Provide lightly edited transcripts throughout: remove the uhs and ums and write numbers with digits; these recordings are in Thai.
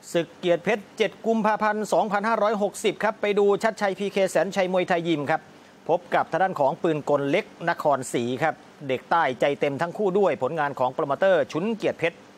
ศึกเกียรติเพชร7 กุมภาพันธ์ 2560 ครับไปดูชัดชัยพีเคแสนชัยมวยไทยยิมครับพบกับทางด้านของปืนกลเล็กนครศรีครับเด็กใต้ใจเต็มทั้งคู่ด้วยผลงานของโปรโมเตอร์ชุนเกียรติเพชร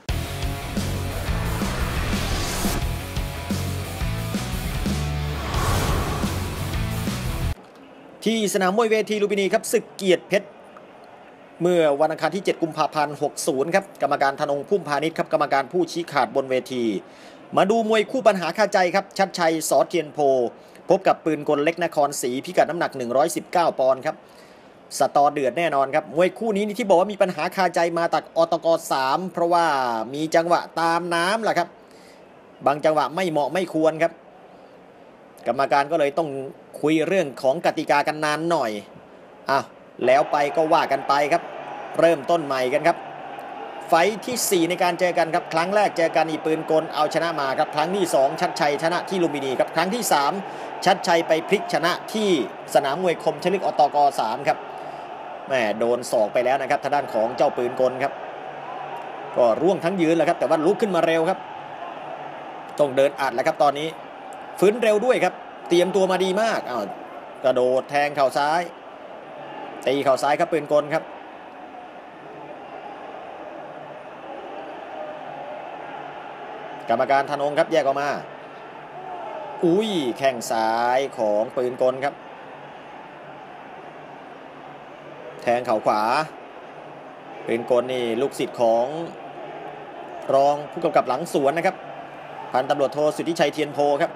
ที่สนามมวยเวทีลุมพินีครับศึกเกียรติเพชรเมื่อวันอังคารที่7 กุมภาพันธ์ 60 ครับกรรมการธนงพุ่มพาณิชย์ครับกรรมการผู้ชี้ขาดบนเวทีมาดูมวยคู่ปัญหาคาใจครับชัดชัยส.เทียนโพพบกับปืนกลเล็กนครศรีพิกัดน้ำหนัก119 ปอนด์ครับสตอเดือดแน่นอนครับมวยคู่นี้ที่บอกว่ามีปัญหาคาใจมาจากอตก3เพราะว่ามีจังหวะตามน้ำแหละครับบางจังหวะไม่เหมาะไม่ควรครับกรรมการก็เลยต้องคุยเรื่องของกติกากันนานหน่อยแล้วไปก็ว่ากันไปครับเริ่มต้นใหม่กันครับไฟที่4ในการเจอกันครับครั้งแรกเจอกันอีปืนกลเอาชนะมาครับครั้งที่2ชัดชัยชนะที่ลุมพินีครับครั้งที่3ชัดชัยไปพลิกชนะที่สนามมวยคมชลึกอตก3ครับแม่โดนศอกไปแล้วนะครับทางด้านของเจ้าปืนกลครับก็ร่วงทั้งยืนแหละครับแต่ว่าลุกขึ้นมาเร็วครับต้องเดินอัดแล้วครับตอนนี้ฟื้นเร็วด้วยครับเตรียมตัวมาดีมากกระโดดแทงเข่าซ้ายตีเข่าซ้ายครับปืนกลครับกรรมการธนงครับแยกออกมาแข้งซ้ายของปืนกลครับแทงเข่าขวาปืนกลนี่ลูกศิษย์ของรองผู้กำกับหลังสวนนะครับพันตำรวจโทสุทธิชัยเทียนโพครับ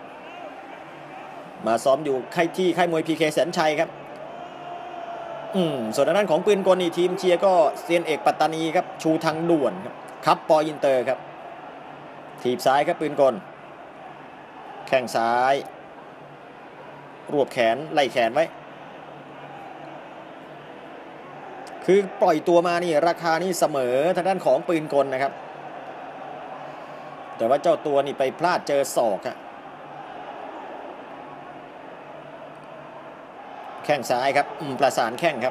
มาซ้อมอยู่ค่ายมวยพีเคแสนชัยครับส่วนทางด้านของปืนกลนี่ทีมเชียร์ก็เซียนเอกปัตตานีครับชูทางด่วนครับปออินเตอร์ครับถีบซ้ายครับปืนกลแข้งซ้ายรวบแขนไล่แขนไว้คือปล่อยตัวมานี่ราคานี่เสมอทางด้านของปืนกลนะครับแต่ว่าเจ้าตัวนี่ไปพลาดเจอศอกแข้งซ้ายครับประสานแข้งครับ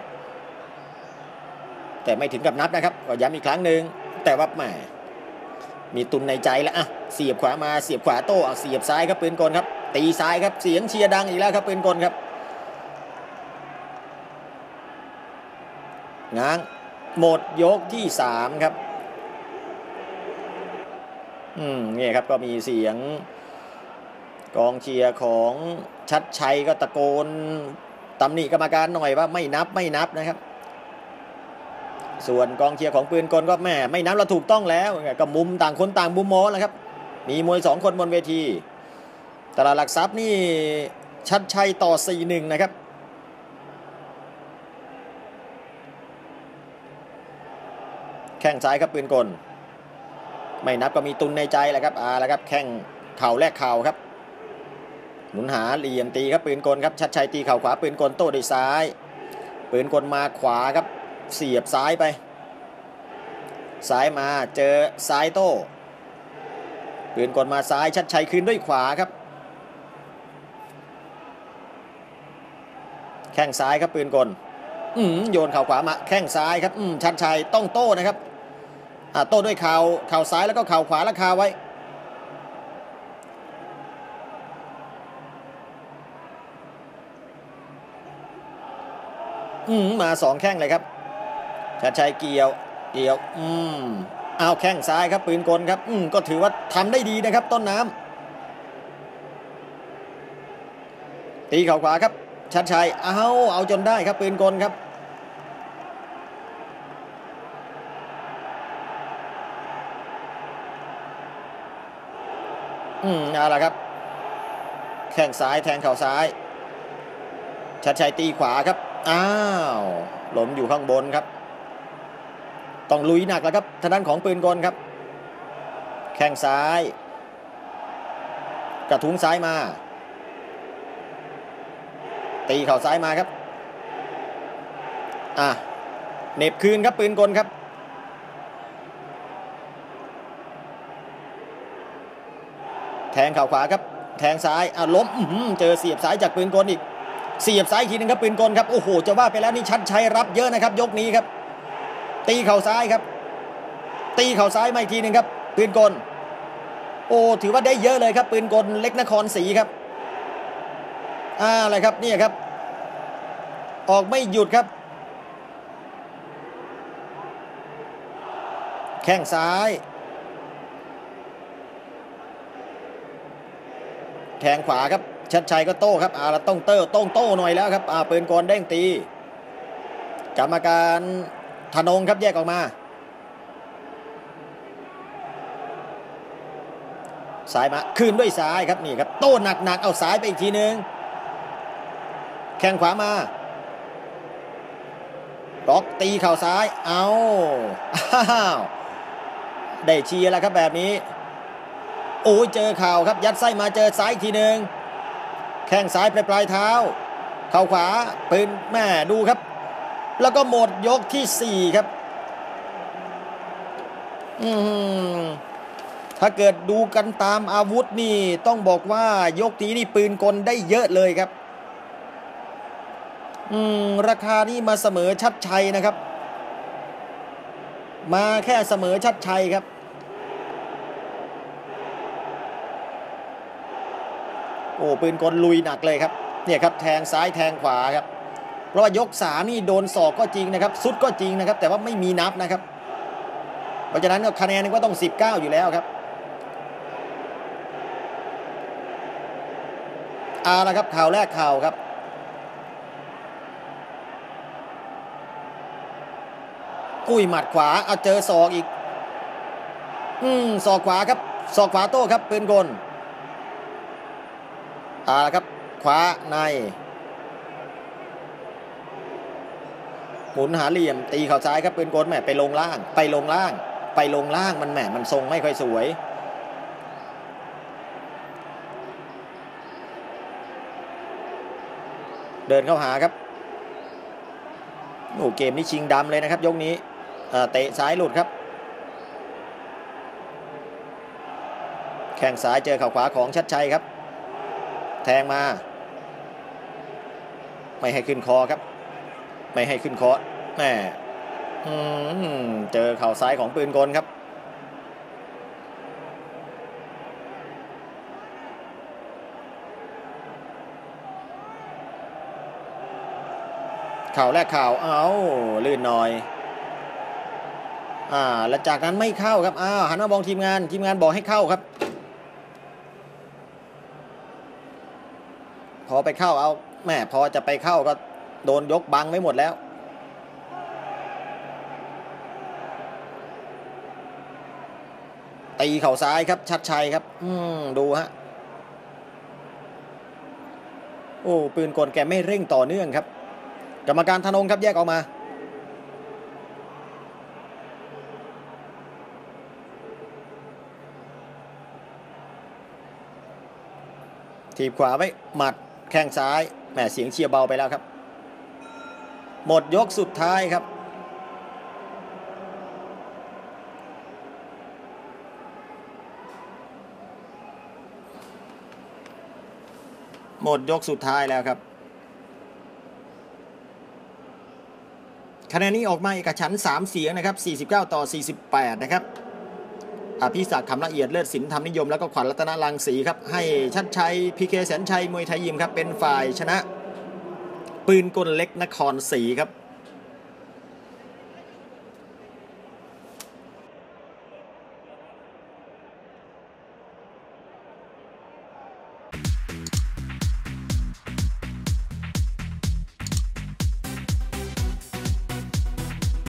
แต่ไม่ถึงกับนับนะครับก็ย้ำอีกครั้งหนึ่งแต่ว่าแหมมีตุนในใจแล้วเสียบขวามาเสียบขวาโต้เสียบซ้ายครับปืนกลครับตีซ้ายครับเสียงเชียร์ดังอีกแล้วครับปืนกลครับง้างหมดยกที่3ครับนี่ครับก็มีเสียงกองเชียร์ของชัดชัยก็ตะโกนตำหนิกรรมการหน่อยว่าไม่นับนะครับส่วนกองเชียร์ของปืนกลก็แม่ไม่นับเราถูกต้องแล้วก็มุมต่างคนต่างมุมมองแล้วครับมีมวย2คนบนเวทีตลาดหลักทรัพย์นี่ชัดชัยต่อ 4-1 นะครับแข้งซ้ายครับปืนกลไม่นับก็มีตุนในใจแหละครับแล้วครับแข้งเข่าแลกเข่าครับหมุนหาเหลี่ยมตีครับปืนกลครับชัดชัยตีเข่าขวาปืนกลโต้ด้วยซ้ายปืนกลมาขวาครับเสียบซ้ายไปซ้ายมาเจอซ้ายโต้ปืนกลมาซ้ายชัดชัยคืนด้วยขวาครับแข้งซ้ายครับปืนกลโยนเข่าขวามาแข้งซ้ายครับชัดชัยต้องโต้นะครับโต้ด้วยเข่าซ้ายแล้วก็เข่าขวาราคาไว้มา2แข้งเลยครับชัดชัยเกี่ยวเอาแข้งซ้ายครับปืนกลครับก็ถือว่าทำได้ดีนะครับต้นน้ำตีเข่าขวาครับชัดชัยเอาจนได้ครับปืนกลครับเอาล่ะครับแข้งซ้ายแทงเข่าซ้ายชัดชัยตีขวาครับล้มอยู่ข้างบนครับต้องลุยหนักแล้วครับทางด้านของปืนกลครับแข้งซ้ายกระทุ้งซ้ายมาตีเข่าซ้ายมาครับเหน็บคืนครับปืนกลครับแทงเข่าขวาครับแทงซ้ายล้มเจอเสียบซ้ายจากปืนกลอีกเสียบซ้ายทีนึงครับปืนกลครับโอ้โหจะว่าไปแล้วนี่ชัดชัยรับเยอะนะครับยกนี้ครับตีเข่าซ้ายครับตีเข่าซ้ายมาอีกทีนึงครับปืนกลโอ้ถือว่าได้เยอะเลยครับปืนกลเล็กนครศรีครับอะไรครับนี่ครับออกไม่หยุดครับแข้งซ้ายแทงขวาครับชัดชัยก็โต้ครับเราต้องโต้หน่อยแล้วครับปืนกลเด้งตีกรรมการธนงครับแยกออกมาซ้ายมาคืนด้วยซ้ายครับนี่ครับโต้หนักเอาซ้ายไปอีกทีนึงแข้งขวามาบล็อกตีเข่าซ้ายเอาได้เชียร์แล้วครับแบบนี้โอ้ยเจอเข่าครับยัดไส้มาเจอซ้ายอีกทีนึงแข้งซ้ายปลายเท้าเข่าขวาปืนแม่ดูครับแล้วก็หมดยกที่4ครับถ้าเกิดดูกันตามอาวุธนี่ต้องบอกว่ายกนี้นี่ปืนกลได้เยอะเลยครับราคานี่มาเสมอชัดชัยนะครับมาแค่เสมอชัดชัยครับโอ้ปืนกลลุยหนักเลยครับเนี่ยครับแทงซ้ายแทงขวาครับเพราะว่ายก3นี่โดนศอกก็จริงนะครับสุดก็จริงนะครับแต่ว่าไม่มีนับนะครับเพราะฉะนั้นคะแนนก็ต้อง19อยู่แล้วครับละครับข่าวแรกข่าวครับกุ้ยหมัดขวาเจอศอกอีกศอกขวาครับศอกขวาโต้ครับปืนกลครับขวาในหมุนหาเหลี่ยมตีเข่าซ้ายครับปืนกลแหมไปลงล่างมันแหมมันทรงไม่ค่อยสวยเดินเข้าหาครับโอ้เกมนี้ชิงดำเลยนะครับยกนี้เตะซ้ายหลุดครับแข้งซ้ายเจอเข่าขวาของชัดชัยครับแทงมาไม่ให้ขึ้นคอครับไม่ให้ขึ้นคอแหมเจอเข่าซ้ายของปืนกลครับเข่าแรกเข่าลื่นหน่อยแล้วจากนั้นไม่เข้าครับหันมามองทีมงานบอกให้เข้าครับพอไปเข้าแม่พอจะไปเข้าก็โดนยกบังไว้หมดแล้วตีเข่าซ้ายครับชัดชัยครับดูฮะโอ้ปืนกลแกไม่เร่งต่อเนื่องครับกรรมการธนงครับแยกออกมาทีบขวาไว้หมัดแข้งซ้ายแหมเสียงเชียร์เบาไปแล้วครับหมดยกสุดท้ายครับหมดยกสุดท้ายแล้วครับคะแนนนี้ออกมาเอกฉันท์3เสียงนะครับ49-48นะครับอภิศักดิ์คำละเอียดเลิศศิลป์ธรรมนิยมแล้วก็ขวัญรัตนรังสีครับให้ชัดชัยพีเคแสนชัยมวยไทยยิมครับเป็นฝ่ายชนะปืนกลเล็กนครศรีครับ